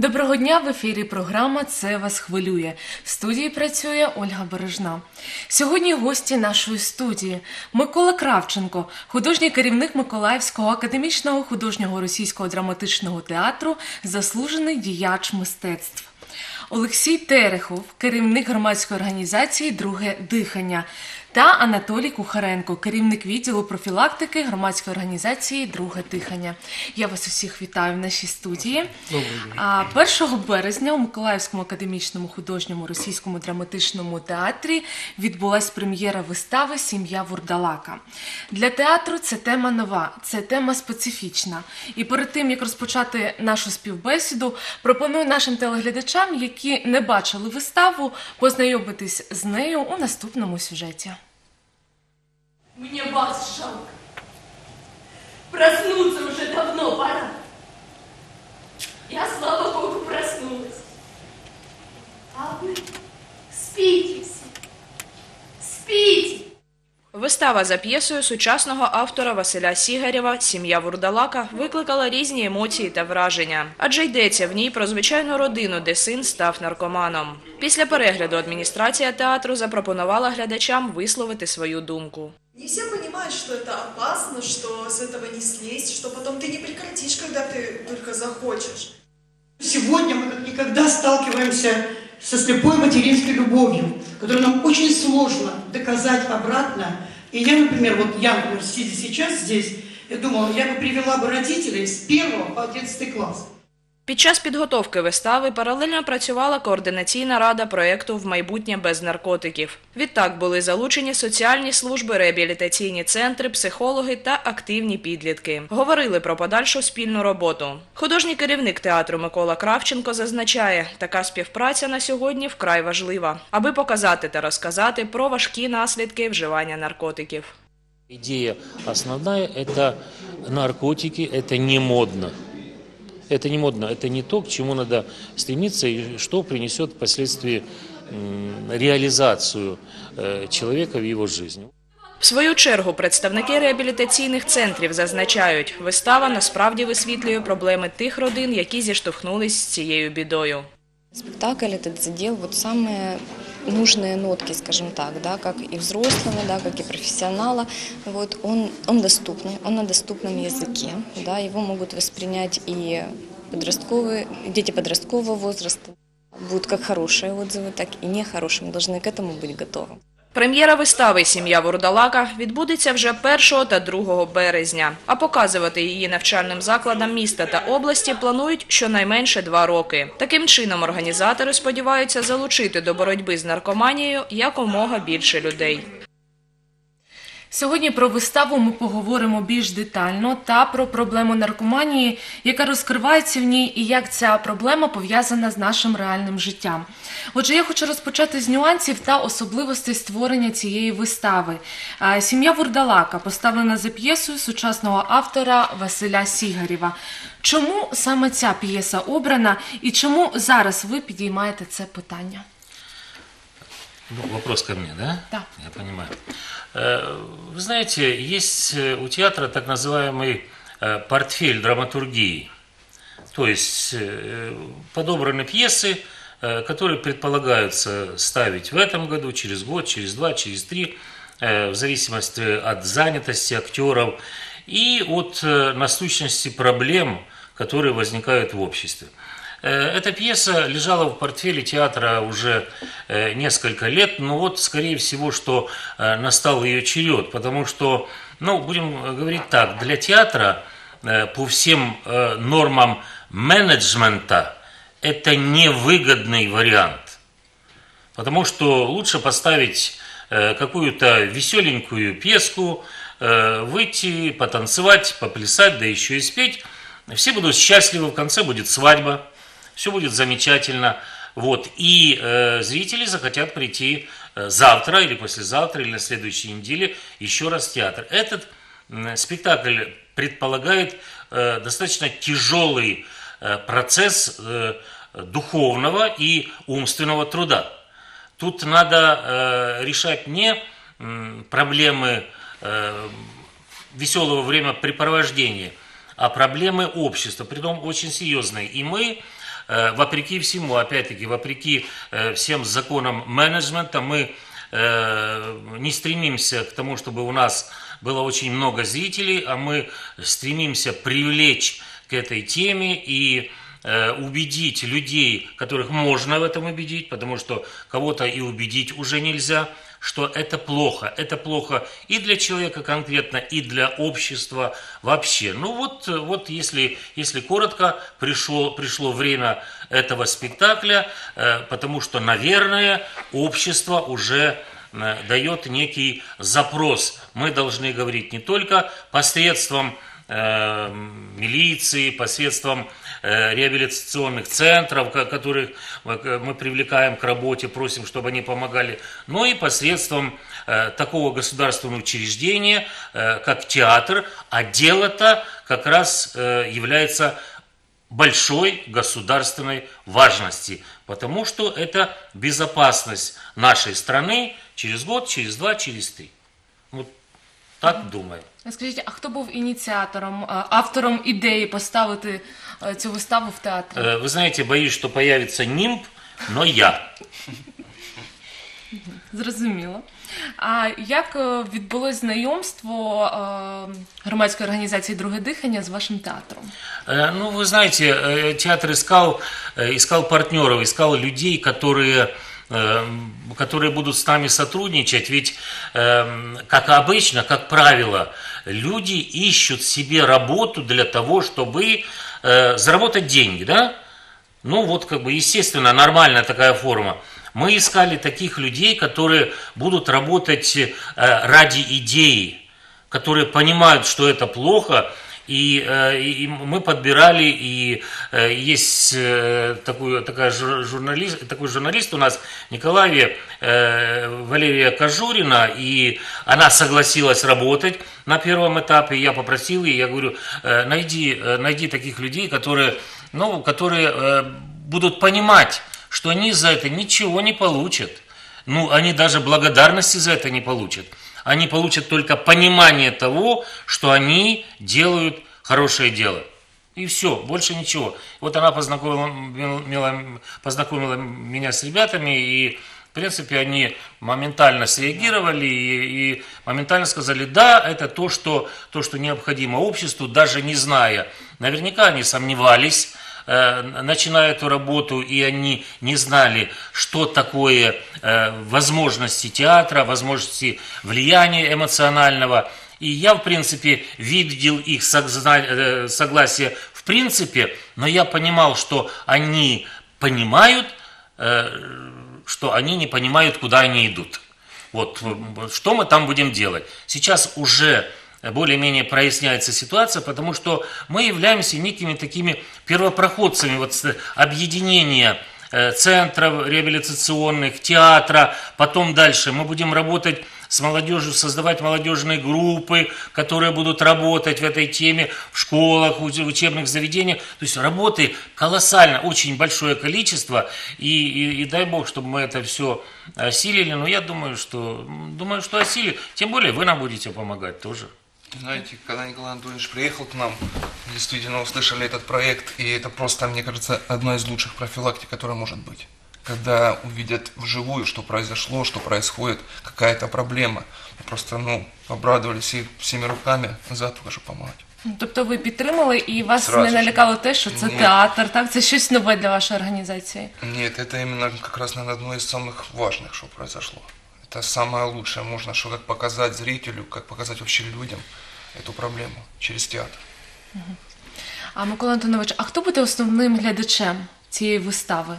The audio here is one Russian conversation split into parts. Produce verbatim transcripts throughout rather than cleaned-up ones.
Доброго дня, в ефірі програма «Це вас хвилює». В студії працює Ольга Бережна. Сьогодні гості нашої студії. Микола Кравченко, художній керівник Миколаївського академічного художнього російського драматичного театру, заслужений діяч мистецтв. Олексій Терехов, керівник громадської організації «Друге дихання». Та Анатолій Кухаренко, керівник відділу профілактики громадської організації «Друге дихання». Я вас усіх вітаю в нашій студії. А першого березня у Миколаївському академічному художньому російському драматичному театрі відбулась прем'єра вистави «Сім'я Вурдалака». Для театру це тема нова, це тема специфічна. І перед тим, як розпочати нашу співбесіду, пропоную нашим телеглядачам, які не бачили виставу, познайомитись з нею у наступному сюжеті. Мне вас жалко. Проснуться уже давно пора. Я, слава Богу, проснулась. А вы спите все. Спите. Вистава за п'єсою сучасного автора Василя Сігарєва «Сім'я Вурдалака» викликала різні емоції та враження. Адже йдеться в ній про звичайну родину, де син став наркоманом. Після перегляду адміністрація театру запропонувала глядачам висловити свою думку. Не все понимают, что это опасно, что с этого не слезть, что потом ты не прекратишь, когда ты только захочешь. Сегодня мы как никогда сталкиваемся со слепой материнской любовью, которую нам очень сложно доказать обратно. И я, например, вот я, например, сидя сейчас здесь, я думала, я бы привела бы родителей с первого по одиннадцатый класс. Під час підготовки вистави паралельно працювала координаційна рада проєкту «В майбутнє без наркотиків». Відтак були залучені соціальні служби, реабілітаційні центри, психологи та активні підлітки. Говорили про подальшу спільну роботу. Художній керівник театру Микола Кравченко зазначає, така співпраця на сьогодні вкрай важлива, аби показати та розказати про важкі наслідки вживання наркотиків. Ідея основна – це наркотики, це не модно. Это не модно, это не то, к чему надо стремиться и что принесет впоследствии реализацию человека в его жизни. В свою чергу представники реабілітаційних центрів зазначають, вистава насправді висвітлює проблеми тих родин, які зіштовхнулись з цією бідою. Спектакль этот задел вот самые нужные нотки, скажем так, да, как и взрослого, да, как и профессионала. Вот он, он доступный, он на доступном языке, да, его могут воспринять и подростковые, дети подросткового возраста. Будут как хорошие отзывы, так и нехорошие. Мы должны к этому быть готовы. Прем'єра вистави «Сім'я Вурдалака» відбудеться вже першого та другого березня, а показувати її навчальним закладам міста та області планують щонайменше два роки. Таким чином організатори сподіваються залучити до боротьби з наркоманією якомога більше людей. Сьогодні про виставу ми поговоримо більш детально та про проблему наркоманії, яка розкривається в ній і як ця проблема пов'язана з нашим реальним життям. Отже, я хочу розпочати з нюансів та особливостей створення цієї вистави. «Сім'я Вурдалака» поставлена за п'єсою сучасного автора Василя Сігарєва. Чому саме ця п'єса обрана і чому зараз ви підіймаєте це питання? Ну, вопрос ко мне, да? Да. Я понимаю. Вы знаете, есть у театра так называемый портфель драматургии. То есть подобраны пьесы, которые предполагаются ставить в этом году, через год, через два, через три, в зависимости от занятости актеров и от насущности проблем, которые возникают в обществе. Эта пьеса лежала в портфеле театра уже несколько лет, но вот, скорее всего, что настал ее черед, потому что, ну, будем говорить так, для театра по всем нормам менеджмента это невыгодный вариант, потому что лучше поставить какую-то веселенькую пьеску, выйти, потанцевать, поплясать, да еще и спеть. Все будут счастливы, в конце будет свадьба. Все будет замечательно, вот, и э, зрители захотят прийти э, завтра или послезавтра или на следующей неделе еще раз в театр. Этот э, спектакль предполагает э, достаточно тяжелый э, процесс э, духовного и умственного труда. Тут надо э, решать не э, проблемы э, веселого времяпрепровождения, а проблемы общества, притом очень серьезные. И мы э, вопреки всему, опять-таки, вопреки э, всем законам менеджмента, мы э, не стремимся к тому, чтобы у нас было очень много зрителей, а мы стремимся привлечь к этой теме и э, убедить людей, которых можно в этом убедить, потому что кого-то и убедить уже нельзя, что это плохо. Это плохо и для человека конкретно, и для общества вообще. Ну вот, вот если, если коротко, пришло, пришло время этого спектакля, э, потому что, наверное, общество уже э, дает некий запрос. Мы должны говорить не только посредством э, милиции, посредством э, реабилитационных центров, которых мы привлекаем к работе, просим, чтобы они помогали, но и посредством э, такого государственного учреждения, э, как театр, а дело-то как раз э, является большой государственной важности, потому что это безопасность нашей страны через год, через два, через три. Вот так думаю. Скажіть, а хто був ініціатором, а, автором ідеї поставити а, цю виставу в театрі? Э, Вы знаете, боюсь, что появится нимб, но я. Зрозуміло. А як е, відбулось знайомство е, громадської організації «Друге дихання» з вашим театром? Э, Ну, вы знаете, э, театр искал, э, искал партнеров, искал людей, которые, э, которые будут с нами сотрудничать. Ведь, э, как обычно, как правило, люди ищут себе работу для того, чтобы э, заработать деньги, да? Ну, вот, как бы, естественно, нормальная такая форма. Мы искали таких людей, которые будут работать э, ради идеи, которые понимают, что это плохо, и, э, и мы подбирали, и э, есть э, такой, такая журналист, такой журналист у нас в Николаеве, э, Валерия Кожурина, и она согласилась работать на первом этапе. Я попросил ее, я говорю, э, найди, э, найди таких людей, которые, ну, которые э, будут понимать, что они за это ничего не получат. Ну, они даже благодарности за это не получат. Они получат только понимание того, что они делают хорошее дело. И все, больше ничего. Вот она познакомила, познакомила меня с ребятами, и, в принципе, они моментально среагировали и, и моментально сказали, да, это то что, то, что необходимо обществу, даже не зная. Наверняка они сомневались, начиная эту работу, и они не знали, что такое э, возможности театра, возможности влияния эмоционального. И я, в принципе, видел их согласие в принципе, но я понимал, что они понимают, э, что они не понимают, куда они идут. Вот, что мы там будем делать. Сейчас уже более-менее проясняется ситуация, потому что мы являемся некими такими первопроходцами вот, объединения э, центров реабилитационных, театра, потом дальше мы будем работать с молодежью, создавать молодежные группы, которые будут работать в этой теме в школах, в учебных заведениях. То есть работы колоссально, очень большое количество, и, и, и дай бог, чтобы мы это все осилили, но я думаю, что, думаю, что осилили, тем более вы нам будете помогать тоже. Знаете, когда Николай Анатольевич приехал к нам, действительно услышали этот проект, и это просто, мне кажется, одна из лучших профилактик, которая может быть. Когда увидят вживую, что произошло, что происходит, какая-то проблема, просто, ну, обрадовались и всеми руками за то, чтобы помогать. Тобто ви підтримали, і вас Сразу не же. налякало те, що це Ні. театр, так? Це щось нове для вашої організації? Нет, это именно как раз, наверное, одно из самых важных, что произошло. Это самое лучшее, можно что как показать зрителю, как показать вообще людям эту проблему через театр. А Микола Антонович, а хто буде основним глядачем цієї вистави?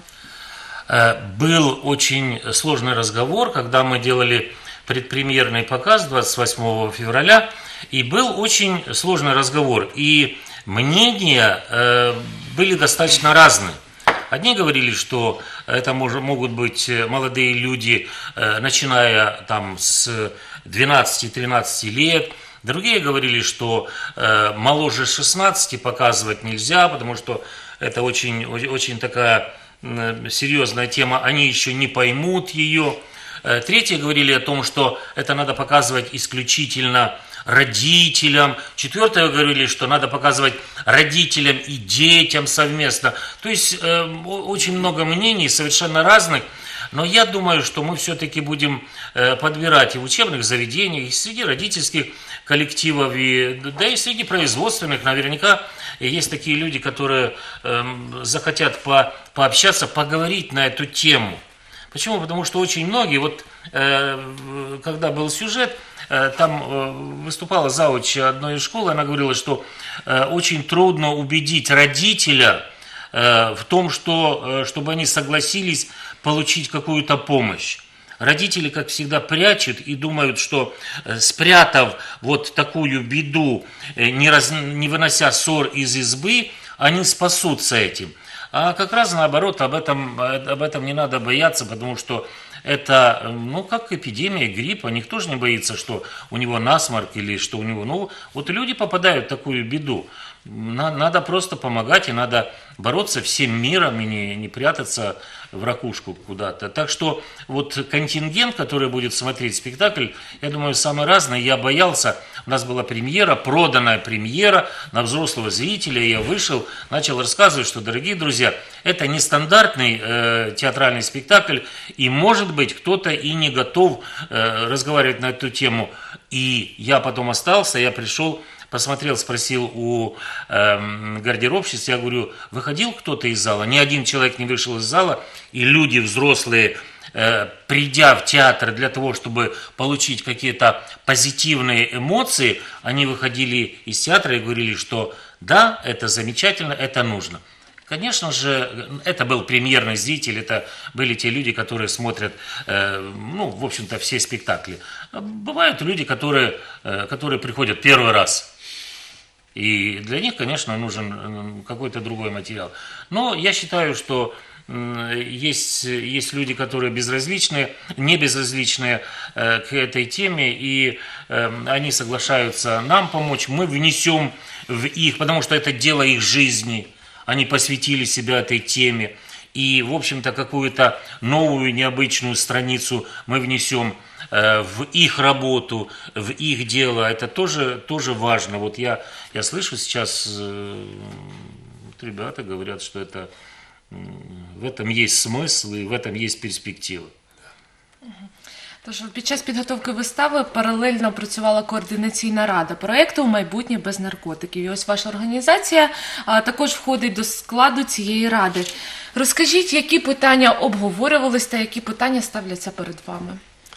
Был очень сложный разговор, когда мы делали предпремьерный показ двадцать восьмого февраля, и был очень сложный разговор, и мнения были достаточно разные. Одни говорили, что это могут быть молодые люди, начиная там с двенадцати-тринадцати лет. Другие говорили, что моложе шестнадцати показывать нельзя, потому что это очень, очень такая серьезная тема, они еще не поймут ее. Третьи говорили о том, что это надо показывать исключительно родителям. Четвертое, говорили, что надо показывать родителям и детям совместно. То есть э, очень много мнений, совершенно разных. Но я думаю, что мы все-таки будем э, подбирать и в учебных заведениях, и среди родительских коллективов, и, да и среди производственных. Наверняка есть такие люди, которые э, захотят по, пообщаться, поговорить на эту тему. Почему? Потому что очень многие, вот э, когда был сюжет, э, там э, выступала завуч одной из школ, она говорила, что э, очень трудно убедить родителя э, в том, что, э, чтобы они согласились получить какую-то помощь. Родители, как всегда, прячут и думают, что э, спрятав вот такую беду, э, не, раз, не вынося ссор из избы, они спасутся этим. А как раз наоборот, об этом, об этом не надо бояться, потому что это, ну, как эпидемия гриппа. Никто же не боится, что у него насморк или что у него... Ну, вот люди попадают в такую беду. Надо просто помогать, и надо бороться всем миром, и не, не прятаться в ракушку куда-то. Так что вот контингент, который будет смотреть спектакль, я думаю, самый разный. Я боялся, у нас была премьера, проданная премьера на взрослого зрителя. Я вышел, начал рассказывать, что, дорогие друзья, это не стандартный э, театральный спектакль, и, может быть, кто-то и не готов э, разговаривать на эту тему. И я потом остался, я пришел, посмотрел, спросил у э, гардеробщицы, я говорю, выходил кто-то из зала? Ни один человек не вышел из зала, и люди взрослые, э, придя в театр для того, чтобы получить какие-то позитивные эмоции, они выходили из театра и говорили, что да, это замечательно, это нужно. Конечно же, это был премьерный зритель, это были те люди, которые смотрят, э, ну, в общем-то, все спектакли. Бывают люди, которые, э, которые приходят первый раз. И для них, конечно, нужен какой-то другой материал. Но я считаю, что есть, есть люди, которые безразличные, не безразличные э, к этой теме, и э, они соглашаются нам помочь, мы внесем в их, потому что это дело их жизни, они посвятили себя этой теме, и, в общем-то, какую-то новую, необычную страницу мы внесем э, в их работу, в их дело, это тоже, тоже важно. Вот я, я слышу сейчас, э, вот ребята говорят, что это... В этом є смисл і в этом є перспектива. Тож під час підготовки вистави паралельно працювала координаційна рада проєкту «Майбутнє без наркотиків». І ось ваша організація а, також входить до складу цієї ради. Розкажіть, які питання обговорювались та які питання ставляться перед вами?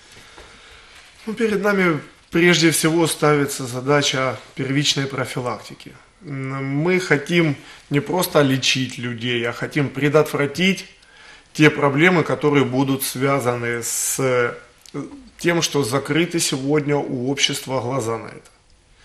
Ну, перед нами прежде всего ставится задача первичной профилактики. Мы хотим не просто лечить людей, а хотим предотвратить те проблемы, которые будут связаны с тем, что закрыты сегодня у общества глаза на это.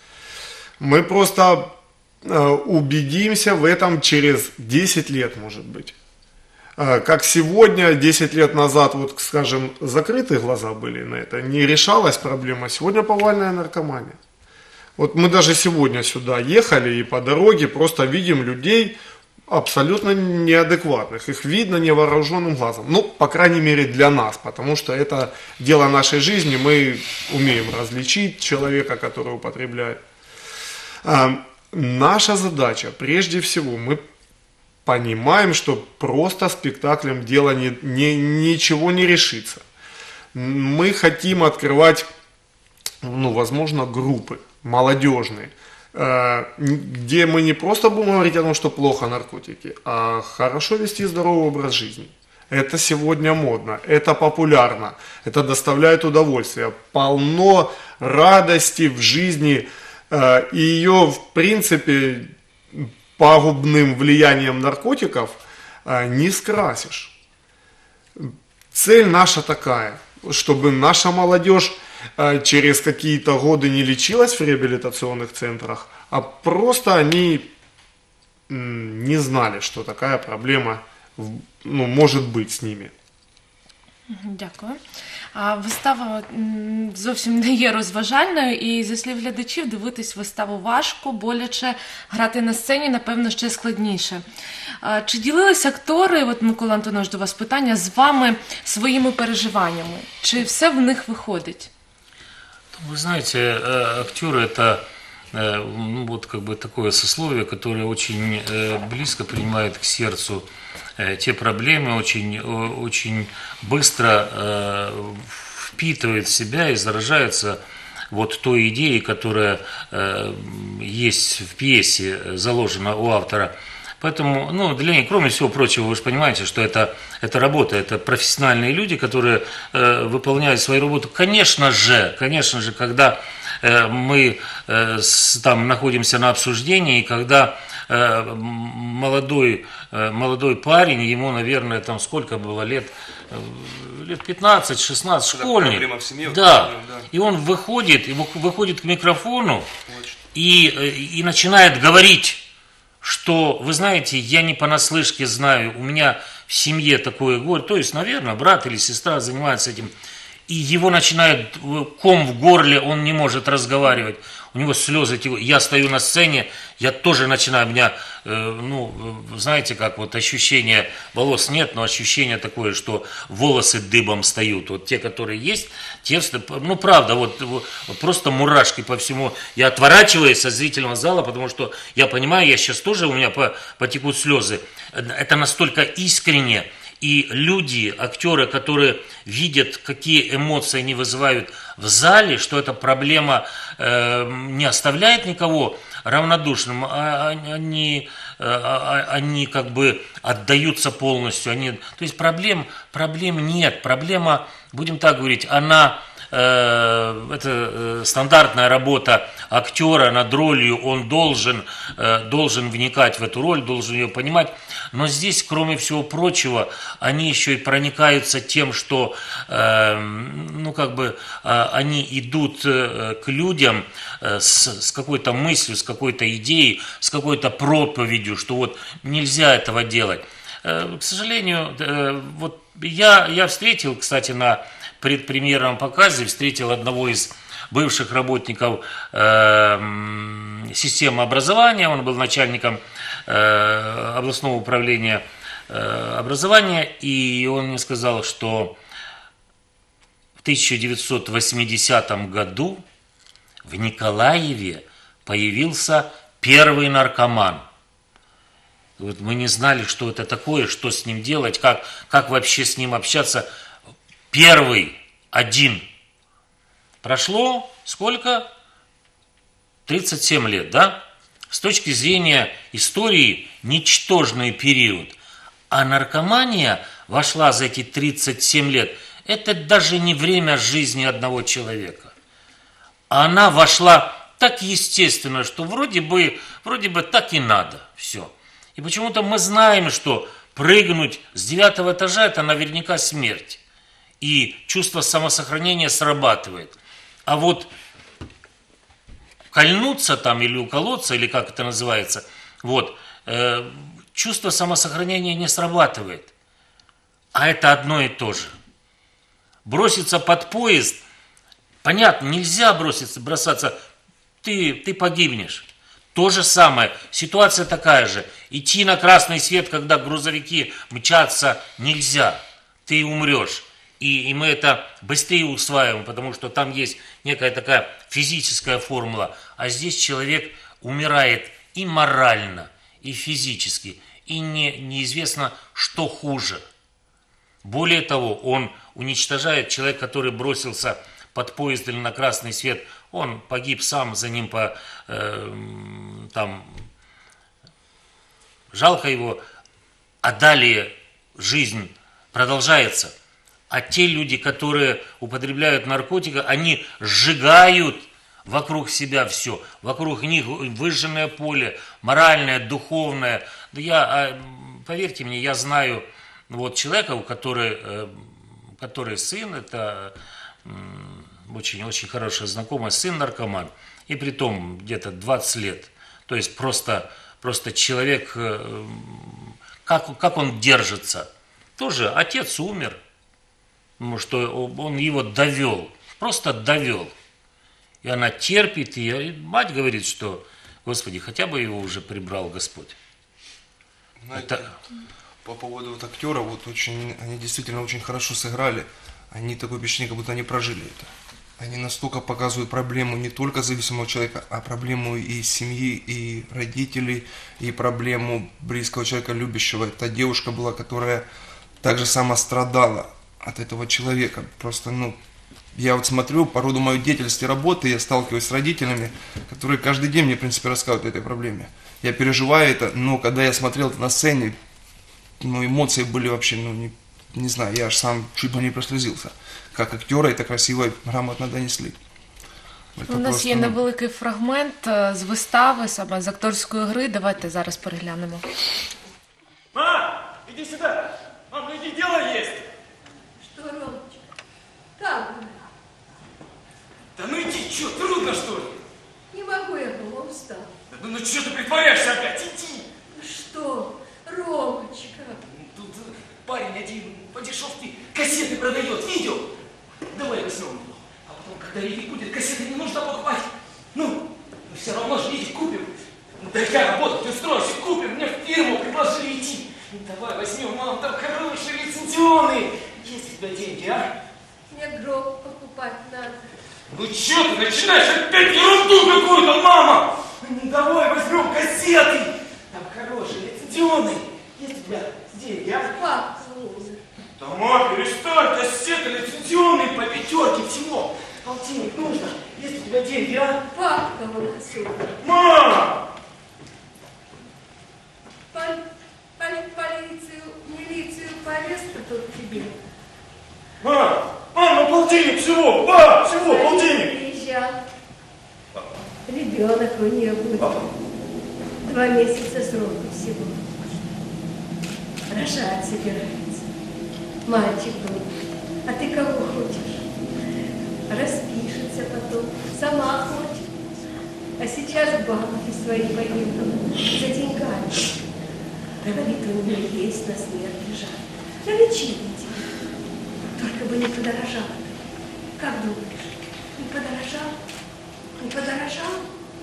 Мы просто убедимся в этом через десять лет, может быть. Как сегодня, десять лет назад, вот, скажем, закрытые глаза были на это, не решалась проблема, сегодня повальная наркомания. Вот мы даже сегодня сюда ехали и по дороге просто видим людей абсолютно неадекватных. Их видно невооруженным глазом. Ну, по крайней мере, для нас, потому что это дело нашей жизни. Мы умеем различить человека, который употребляет. А, наша задача, прежде всего, мы понимаем, что просто спектаклем дело не, не, ничего не решится. Мы хотим открывать, ну, возможно, группы молодежные, где мы не просто будем говорить о том, что плохо наркотики, а хорошо вести здоровый образ жизни. Это сегодня модно, это популярно, это доставляет удовольствие, полно радости в жизни, и ее, в принципе, пагубным влиянием наркотиков не скрасишь. Цель наша такая, чтобы наша молодежь через какие-то годы не лечилась в реабилитационных центрах, а просто они не знали, что такая проблема, ну, может быть с ними. Дякую. А вистава зовсім не є розважальною, і, зі слів глядачів, дивитись виставу важко, боляче, грати на сцені, напевно, ще складніше. А чи ділились актори, от, Микола Антонович, до вас питання, з вами своїми переживаннями? Чи все в них виходить? Вы знаете, э, актеры это э, ну, вот как бы такое сословие, которое очень э, близко принимает к сердцу э, те проблемы, очень, о- очень быстро э, впитывает в себя и заражается вот той идеей, которая э, есть в пьесе, заложена у автора. Поэтому, ну, для них, кроме всего прочего, вы же понимаете, что это, это работа, это профессиональные люди, которые э, выполняют свою работу. Конечно же, конечно же, когда э, мы э, с, там находимся на обсуждении, и когда э, молодой, э, молодой парень, ему, наверное, там сколько было лет, э, лет пятнадцать-шестнадцать, школьник. Проблема в семье, Да. проблема, да. И он выходит, и вы- выходит к микрофону и, э, и начинает говорить, что, вы знаете, я не понаслышке знаю, у меня в семье такое горе, то есть, наверное, брат или сестра занимаются этим, и его начинает э, ком в горле, он не может разговаривать, у него слезы текут. Я стою на сцене, я тоже начинаю, у меня, э, ну, э, знаете, как вот ощущение, волос нет, но ощущение такое, что волосы дыбом встают. Вот те, которые есть, те, вста- ну, правда, вот, вот просто мурашки по всему. Я отворачиваюсь от зрительного зала, потому что я понимаю, я сейчас тоже, у меня по- потекут слезы. Это настолько искренне. И люди, актеры, которые видят, какие эмоции они вызывают в зале, что эта проблема э, не оставляет никого равнодушным, а они, а- а- они как бы отдаются полностью. Они, то есть проблем, проблем нет. Проблема, будем так говорить, она... э, это э, стандартная работа актера над ролью, он должен, э, должен вникать в эту роль, должен ее понимать. Но здесь, кроме всего прочего, они еще и проникаются тем, что э, ну, как бы, э, они идут э, к людям э, с, с какой-то мыслью, с какой-то идеей, с какой-то проповедью, что вот нельзя этого делать. Э, к сожалению, э, вот я, я встретил, кстати, на предпремьерном показе, встретил одного из бывших работников э, системы образования, он был начальником э, областного управления э, образования, и он мне сказал, что в тысяча девятьсот восьмидесятом году в Николаеве появился первый наркоман. Вот мы не знали, что это такое, что с ним делать, как, как вообще с ним общаться. Первый, один. Прошло сколько? тридцать семь лет, да? С точки зрения истории ничтожный период. А наркомания вошла за эти тридцать семь лет. Это даже не время жизни одного человека. Она вошла так естественно, что вроде бы, вроде бы так и надо. Все. И почему-то мы знаем, что прыгнуть с девятого этажа – это наверняка смерть. И чувство самосохранения срабатывает. А вот кольнуться там или уколоться, или как это называется, вот, э, чувство самосохранения не срабатывает. А это одно и то же. Броситься под поезд, понятно, нельзя броситься, бросаться, ты, ты погибнешь. То же самое, ситуация такая же. Идти на красный свет, когда грузовики мчатся, нельзя, ты умрешь. И, и мы это быстрее усваиваем, потому что там есть некая такая физическая формула. А здесь человек умирает и морально, и физически, и не, неизвестно, что хуже. Более того, он уничтожает человека, который бросился под поезд или на красный свет, он погиб сам, за ним по, э, там, жалко его, а далее жизнь продолжается. А те люди, которые употребляют наркотики, они сжигают вокруг себя все. Вокруг них выжженное поле, моральное, духовное. Да я, поверьте мне, я знаю вот человека, который, который сын, это очень-очень хороший знакомый, сын наркоман. И притом где-то двадцать лет. То есть просто, просто человек, как, как он держится. Тоже отец умер. Потому что он его довел, просто довел. И она терпит, и мать говорит, что, Господи, хотя бы его уже прибрал Господь. Знаете, Это... По поводу вот актера, вот очень, они действительно очень хорошо сыграли. Они такое впечатление, как будто они прожили это. они настолько показывают проблему не только зависимого человека, а проблему и семьи, и родителей, и проблему близкого человека, любящего. Та девушка была, которая так же само страдала от этого человека. Просто, ну, я вот смотрю по роду моей деятельности работы, я сталкиваюсь с родителями, которые каждый день мне, в принципе, рассказывают о этой проблеме. Я переживаю это, но когда я смотрел это на сцене, ну, эмоции были вообще, ну, не, не знаю, я аж сам чуть бы не прослезился. Как актера это красиво и грамотно донесли. Это У нас просто, є ну, невеликий фрагмент е, з вистави, саме з акторської гри. Давайте зараз переглянемо. Мам, иди сюда! Мам, ну иди, дело есть! Что, Ромочка? Как вы? Да ну иди, что, трудно что ли? Не могу я была, устала. Да ну, ну что ты притворяешься опять? Иди! Что, Ромочка? Тут э, парень один по дешевке кассеты продает, видел? Давай возьмем его. А потом, когда ревить будет, кассеты не нужно покупать. Ну, мы все равно же видеть купим. Ну, да я работать устроюсь и купим. Мне в фирму предложили идти. Ну, давай возьмем, мам, там хорошие лицензионные. Есть у тебя деньги, а? Мне гроб покупать надо. Ну что ты начинаешь опять ерунду какую-то, мама? Ну, давай возьмем кассеты. Там хорошие лицензионные. Есть у тебя деньги, а? Папа умер. Да, мам, перестань, кассеты лицензионные по пятерке всего. Полтинник нужно. Есть у тебя деньги, а? Папка у нас умер. Мам! Пол- поли- полицию, милицию по аресту тут тебе. Мам! Мам, ну полтинник всего! Мам, всего Один полтинник! приезжал. Ребенок у нее будет. Два месяца срока всего. Рожать собирается. Мальчик был. А ты кого хочешь? Распишется потом. Сама хочет. А сейчас к бабушке своей поехала. За деньгами. Говорит, у нее есть на смерть лежат. На лечение тебе. Только бы не подорожал. Как думаешь? Не подорожал? Не подорожал?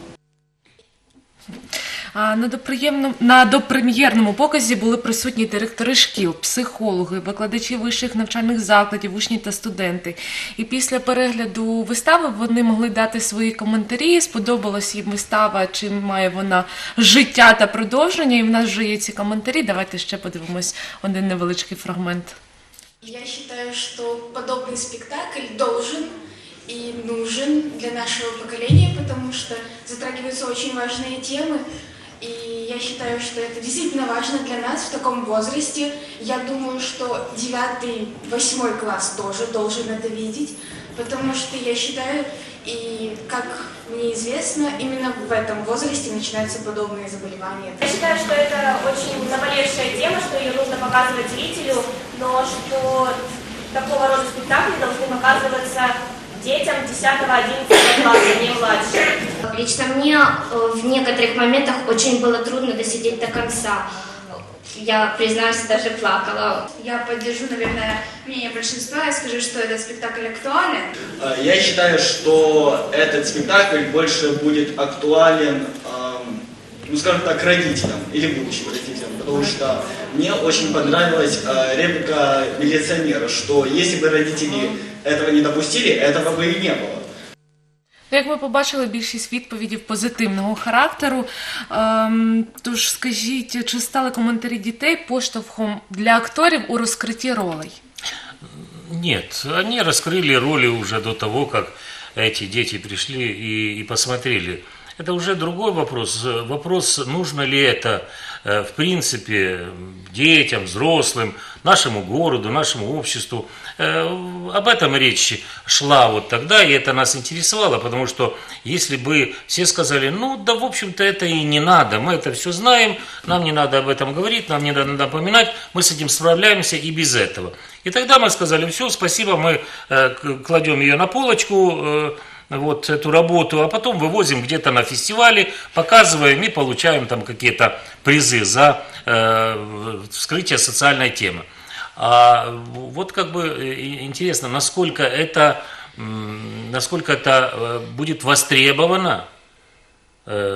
А на доприємному на допрем'єрному показі були присутні директори шкіл, психологи, викладачі вищих навчальних закладів, учні та студенти. І після перегляду вистави вони могли дати свої коментарі. Сподобалась їм вистава, чи має вона життя та продовження. І в нас вже є ці коментарі. Давайте ще подивимось один невеличкий фрагмент. Я считаю, что подобный спектакль должен и нужен для нашего поколения, потому что затрагиваются очень важные темы. И я считаю, что это действительно важно для нас в таком возрасте. Я думаю, что девятый, восьмой класс тоже должен это видеть, потому что я считаю, и как мне известно, именно в этом возрасте начинаются подобные заболевания. Я считаю, что это очень наболевшая тема, что ее нужно показывать зрителю, но что такого рода спектакли должны показываться детям десятого-одиннадцатого класса, не младше. Лично мне в некоторых моментах очень было трудно досидеть до конца. Я, признаюсь, даже плакала. Я поддержу, наверное, мнение большинства и скажу, что этот спектакль актуален. Я считаю, что этот спектакль больше будет актуален, ну, скажем так, родителям или будущим родителям, потому что мне очень понравилась реплика милиционера, что если бы родители этого не допустили, этого бы и не было. Як ми побачили, більшість відповідів позитивного характеру. Ем, тож скажіть, чи стали коментарі дітей поштовхом для акторів у розкритті ролей? Нет, они раскрыли роли уже до того, как эти дети пришли и, и посмотрели. Это уже другой вопрос. Вопрос, нужно ли это, в принципе, детям, взрослым, нашему городу, нашему обществу. Об этом речь шла вот тогда, и это нас интересовало, потому что если бы все сказали, ну да, в общем-то, это и не надо, мы это все знаем, нам не надо об этом говорить, нам не надо напоминать, мы с этим справляемся и без этого. И тогда мы сказали, все, спасибо, мы кладем ее на полочку, вот эту работу, а потом вывозим где-то на фестивале, показываем и получаем там какие-то призы за э, вскрытие социальной темы. А вот как бы интересно, насколько это, насколько это будет востребовано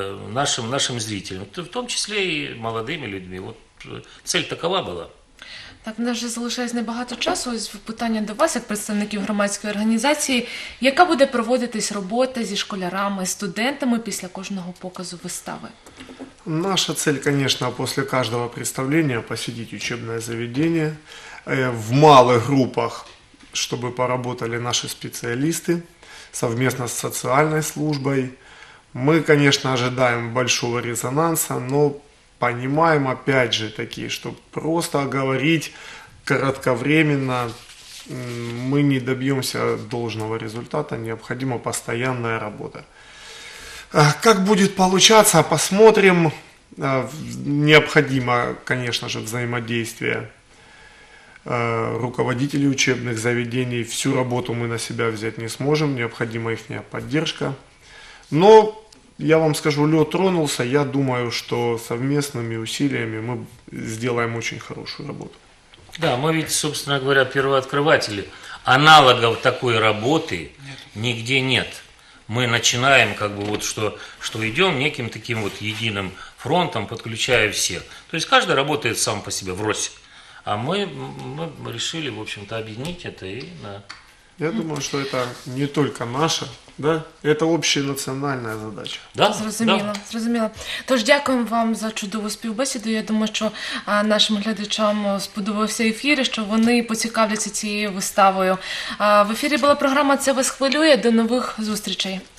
нашим, нашим зрителям, в том числе и молодыми людьми. Вот цель такова была. Так, в нас вже залишається небагато часу. Ось питання до вас, як представників громадської організації. Яка буде проводитись робота зі школярами, студентами після кожного показу вистави? Наша цель, конечно, после каждого представления посетить учебное заведение э, в малых группах, чтобы поработали наши специалисты совместно с социальной службой. Мы, конечно, ожидаем большого резонанса, но понимаем, опять же таки, что просто говорить кратковременно мы не добьемся должного результата, необходима постоянная работа. Как будет получаться, посмотрим. Необходимо, конечно же, взаимодействие руководителей учебных заведений. Всю работу мы на себя взять не сможем, необходима их поддержка. Но, я вам скажу, лед тронулся, я думаю, что совместными усилиями мы сделаем очень хорошую работу. Да, мы ведь, собственно говоря, первооткрыватели. Аналогов такой работы нигде нет. Мы начинаем, как бы вот, что, что идем неким таким вот единым фронтом, подключая всех. То есть каждый работает сам по себе врозь. А мы, мы решили, в общем-то, объединить это и... Да. Я думаю, что это не только наша, да? Это общенациональная задача. Да? Зрозуміло, Да. зрозуміло. Тож дякуємо вам за чудову співбесіду. Я думаю, що а, нашим глядачам сподобався ефір, і що вони поцікавляться цією виставою. А, в ефірі була програма «Це вас хвилює». До нових зустрічей.